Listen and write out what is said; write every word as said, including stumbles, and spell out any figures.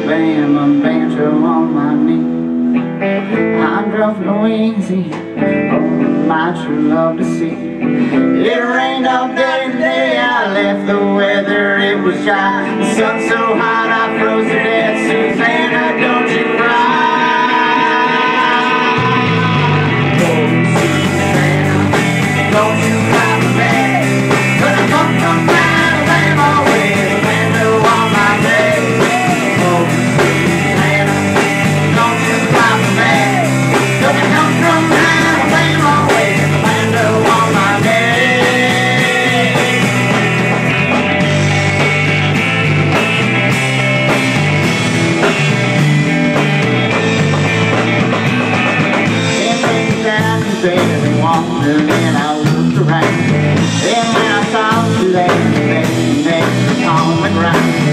Alabama, banjo on my knee. I drove Louisiana, oh, my true love to see. It rained all day today, I left the weather, it was dry. The sun so hot I froze to death. Susanna, don't you cry. Oh, Susanna, don't you cry for me. But I come from Alabama with a window on my neck. Oh, Susanna, don't you cry for me. But I come from Alabama with a window on my neck. Baby, wandered and I looked around, and when I saw you there, baby, on the ground.